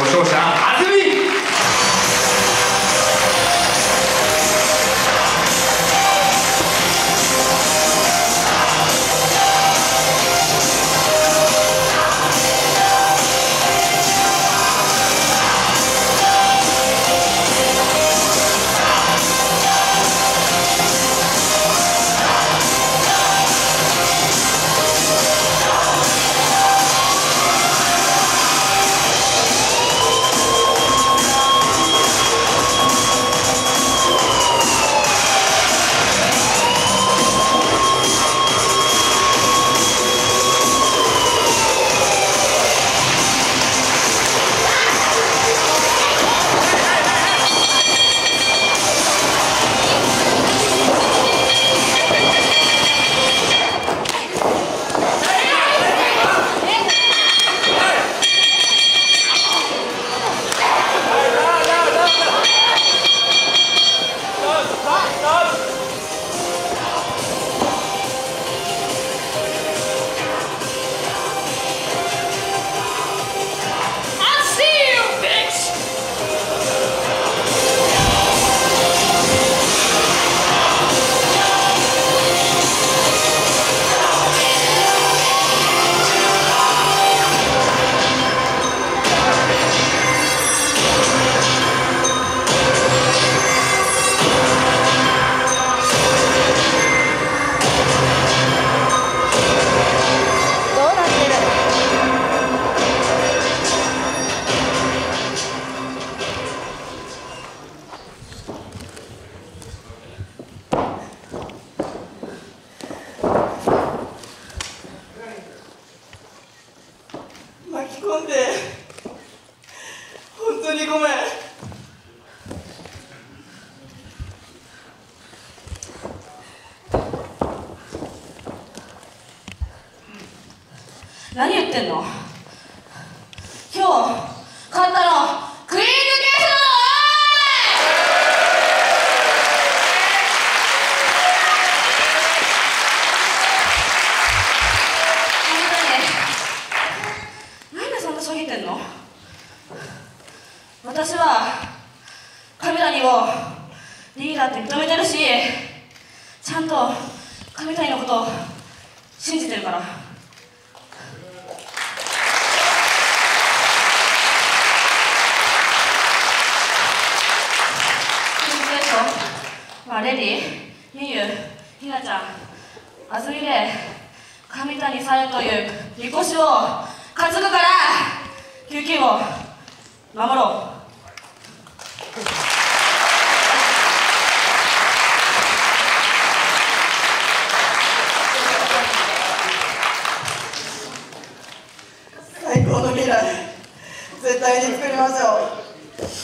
勝者安住。 巻き込んで本当にごめん。 何言ってんの？今日勝ったのクイーンズケースだろ！なんでそんなしょげてんの？私は神谷をリーダーって認めてるし、ちゃんと神谷のことを信じてるから。まあ、レディ、ミユ、ひなちゃん、あずみで神谷さえというみこしを担ぐから救急を守ろう。 最高の未来絶対に作りましょう。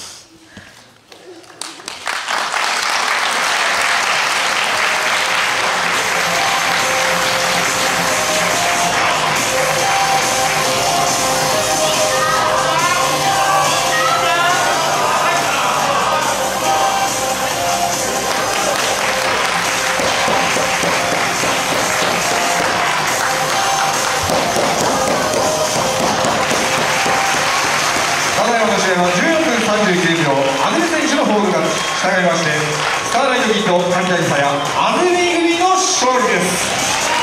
14分39秒、安住選手のホールが従いまして、スターライトギート神谷さや安住組の勝利です。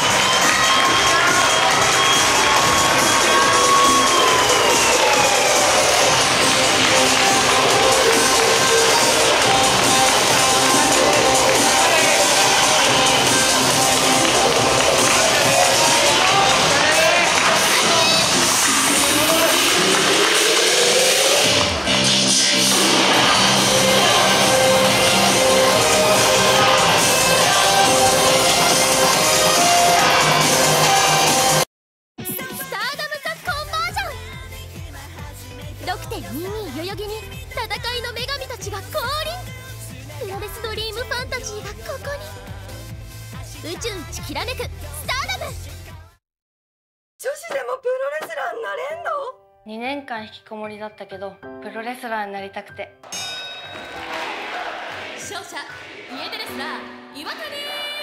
6.22 代々木に戦いの女神たちが降臨。プロレスドリームファンタジーがここに。宇宙一きらめくスターダム。女子でもプロレスラーになれんの ？2年間引きこもりだったけどプロレスラーになりたくて。 勝者家出レスラー岩谷。